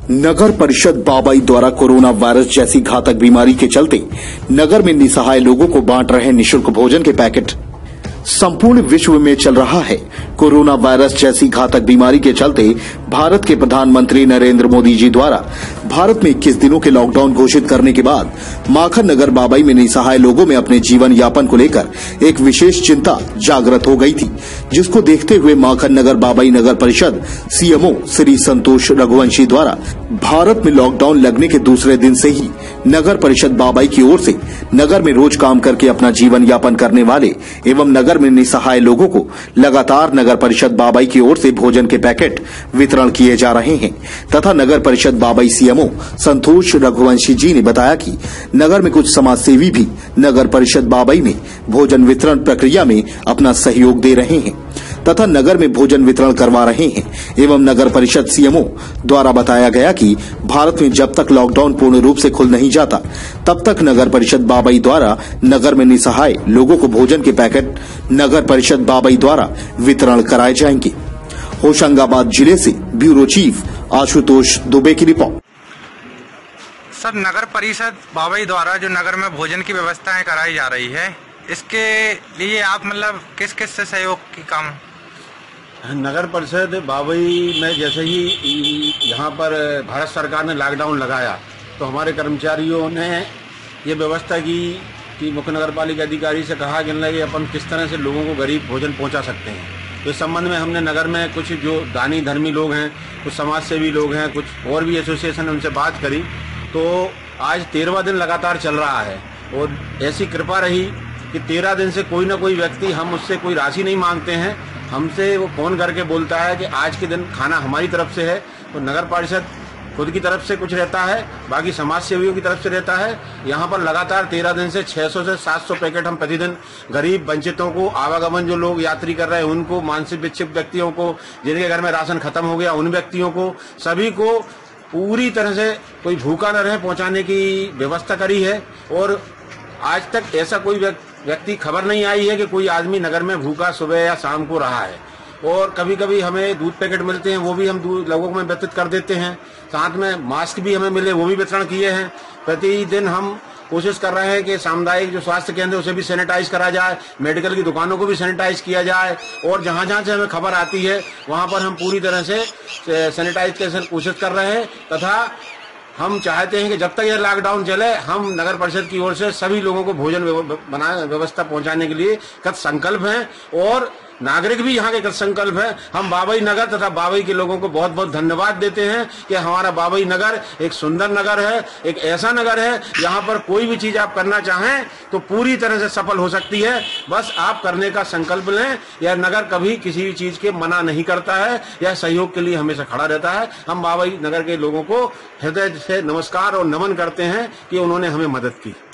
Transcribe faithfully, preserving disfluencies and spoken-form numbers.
नगर परिषद बाबई द्वारा corona virus जैसी घातक बीमारी के चलते नगर में निसहाय लोगों को बांट रहे निःशुल्क भोजन के पैकेट। संपूर्ण विश्व में चल रहा है कोरोना वायरस जैसी घातक बीमारी के चलते भारत के प्रधानमंत्री नरेंद्र मोदी जी द्वारा भारत में इक्कीस दिनों के लॉकडाउन घोषित करने के बाद माखन नगर बाबई में निसहाय लोगों में अपने जीवन यापन को लेकर एक विशेष चिंता जागृत हो गई थी, जिसको देखते हुए माखन नगर बाबई नगर परिषद सीएमओ श्री संतोष रघुवंशी द्वारा भारत में लॉकडाउन लगने के दूसरे दिन से ही नगर परिषद बाबई की ओर से नगर में रोज काम करके अपना जीवन यापन करने वाले एवं नगर में निसहाय लोगों को लगातार नगर परिषद बाबई की ओर से भोजन के पैकेट वितरण किए जा रहे हैं तथा नगर परिषद बाबई सीएमओ संतोष रघुवंशी जी ने बताया कि नगर में कुछ समाज सेवी भी नगर परिषद बाबई में भोजन वितरण प्रक्रिया में अपना सहयोग दे रहे हैं तथा नगर में भोजन वितरण करवा रहे हैं एवं नगर परिषद सीएमओ द्वारा बताया गया कि भारत में जब तक लॉकडाउन पूर्ण रूप से खुल नहीं जाता तब तक नगर परिषद बाबई द्वारा नगर में निसहाय लोगों को भोजन के पैकेट नगर परिषद बाबई द्वारा वितरण कराए जाएंगे। होशंगाबाद जिले से ब्यूरो चीफ आशुतोष दुबे की रिपोर्ट। सर, नगर परिषद बाबई द्वारा जो नगर में भोजन की व्यवस्थाएं कराई जा रही है, इसके लिए आप मतलब किस किस से सहयोग की काम? नगर परिषद बाबई में जैसे ही यहाँ पर भारत सरकार ने लॉकडाउन लगाया तो हमारे कर्मचारियों ने ये व्यवस्था की कि मुख्य नगर पालिका अधिकारी से कहा कि अपन किस तरह से लोगों को गरीब भोजन पहुँचा सकते हैं। तो इस संबंध में हमने नगर में कुछ जो दानी धर्मी लोग हैं, कुछ समाज सेवी लोग हैं, कुछ और भी एसोसिएशन, उनसे बात करी तो आज तेरहवां दिन लगातार चल रहा है और ऐसी कृपा रही कि तेरह दिन से कोई ना कोई व्यक्ति, हम उससे कोई राशि नहीं मांगते हैं, हमसे वो फोन करके बोलता है कि आज के दिन खाना हमारी तरफ से है। तो नगर परिषद खुद की तरफ से कुछ रहता है, बाकी समाज सेवियों की तरफ से रहता है। यहाँ पर लगातार तेरह दिन से छह सौ से सात सौ पैकेट हम प्रतिदिन गरीब वंचितों को, आवागमन जो लोग यात्री कर रहे हैं उनको, मानसिक विक्षिप्त व्यक्तियों को, जिनके घर में राशन खत्म हो गया उन व्यक्तियों को, सभी को पूरी तरह से कोई भूखा न रहे पहुंचाने की व्यवस्था करी है। और आज तक ऐसा कोई व्यक्ति खबर नहीं आई है कि कोई आदमी नगर में भूखा सुबह या शाम को रहा है। और कभी कभी हमें दूध पैकेट मिलते हैं, वो भी हम दूध लोगों में वितरित कर देते हैं। साथ में मास्क भी हमें मिले, वो भी वितरण किए हैं। प्रतिदिन हम कोशिश कर रहे हैं कि सामुदायिक जो स्वास्थ्य केंद्र उसे भी सैनिटाइज करा जाए, मेडिकल की दुकानों को भी सैनिटाइज किया जाए और जहां जहां से हमें खबर आती है वहां पर हम पूरी तरह से सैनिटाइज की कोशिश कर रहे हैं। तथा हम चाहते हैं कि जब तक यह लॉकडाउन चले, हम नगर परिषद की ओर से सभी लोगों को भोजन बना व्यवस्था पहुंचाने के लिए कृत संकल्प हैं और नागरिक भी यहाँ के कृत संकल्प है। हम बाबई नगर तथा बाबई के लोगों को बहुत बहुत धन्यवाद देते हैं कि हमारा बाबई नगर एक सुंदर नगर है, एक ऐसा नगर है यहाँ पर कोई भी चीज आप करना चाहें तो पूरी तरह से सफल हो सकती है। बस आप करने का संकल्प लें। यह नगर कभी किसी भी चीज के मना नहीं करता है, यह सहयोग के लिए हमेशा खड़ा रहता है। हम बाबई नगर के लोगों को हृदय से नमस्कार और नमन करते हैं कि उन्होंने हमें मदद की।